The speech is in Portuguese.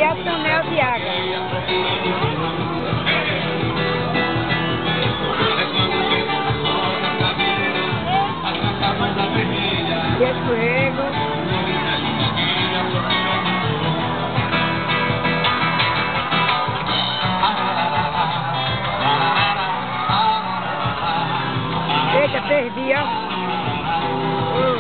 é o túnel de água. E escorrego. Eita, perdi, ó.